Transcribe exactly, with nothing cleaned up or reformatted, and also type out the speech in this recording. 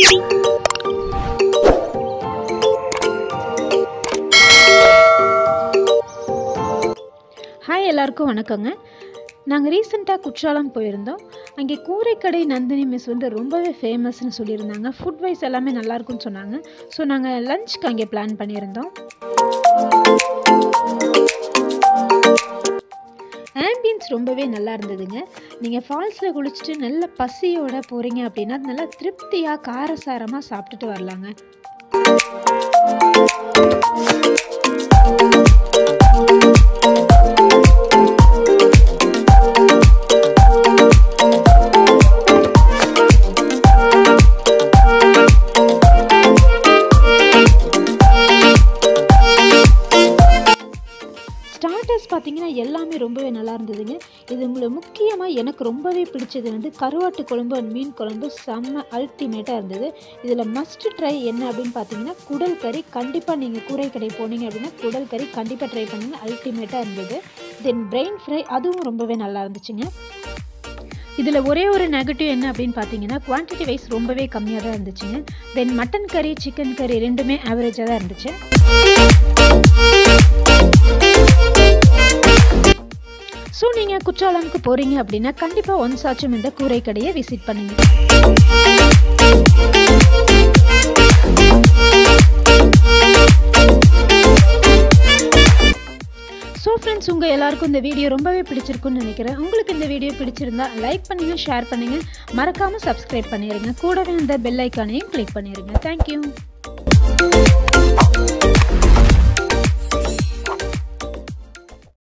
Hi எல்லாருக்கும் வணக்கங்க. நாங்கள் ரீசெண்டாக குற்றாலம் போயிருந்தோம். அங்கே கூரைக்கடை நந்தினி மிஸ் வந்து ரொம்பவே ஃபேமஸ்ன்னு சொல்லியிருந்தாங்க. ஃபுட் வைஸ் எல்லாமே நல்லாயிருக்குன்னு சொன்னாங்க. ஸோ நாங்கள் லஞ்சுக்கு அங்கே பிளான் பண்ணியிருந்தோம். ஆம்பியன்ஸ் ரொம்பவே நல்லா இருந்ததுங்க. நீங்கள் ஃபால்ஸில் குளிச்சுட்டு நல்ல பசியோடு போகிறீங்க அப்படின்னா நல்லா திருப்தியாக காரசாரமாக சாப்பிட்டுட்டு வரலாங்க. ஸ்டார்டர்ஸ் பார்த்தீங்கன்னா எல்லாமே ரொம்பவே நல்லா இருந்ததுங்க. இது உங்களை முக்கியமாக எனக்கு ரொம்பவே பிடிச்சது வந்து கருவாட்டு குழம்பு அண்ட் மீன் குழம்பு செம்ம அல்டிமேட்டாக இருந்தது. இதில் மஸ்ட் ட்ரை என்ன அப்படின்னு பார்த்தீங்கன்னா குடல் கறி. கண்டிப்பாக நீங்கள் கூரை கடை போனீங்க அப்படின்னா குடல் கறி கண்டிப்பாக ட்ரை பண்ணுங்கள், அல்டிமேட்டாக இருந்தது. தென் பிரெயின் ஃப்ரை அதுவும் ரொம்பவே நல்லா இருந்துச்சுங்க. இதில் ஒரே ஒரு நெகட்டிவ் என்ன அப்படின்னு பார்த்தீங்கன்னா குவான்டிட்டி வைஸ் ரொம்பவே கம்மியாக தான் இருந்துச்சுங்க. தென் மட்டன் கறி சிக்கன் கறி ரெண்டுமே ஆவரேஜாக தான் இருந்துச்சு. ஸோ நீங்கள் குற்றாலமுக்கு போகிறீங்க அப்படின்னா கண்டிப்பாக ஒன்ஸ் ஆச்சும் இந்த கூரை கடையை விசிட் பண்ணுங்கள். ஸோ ஃப்ரெண்ட்ஸ், உங்கள் எல்லாருக்கும் இந்த வீடியோ ரொம்பவே பிடிச்சிருக்குன்னு நினைக்கிறேன். உங்களுக்கு இந்த வீடியோ பிடிச்சிருந்தா லைக் பண்ணுங்கள், ஷேர் பண்ணுங்கள், மறக்காமல் சப்ஸ்கிரைப் பண்ணிடுங்க. கூடவே இந்த பெல் ஐக்கானையும் கிளிக் பண்ணிடுங்க. தேங்க்யூ.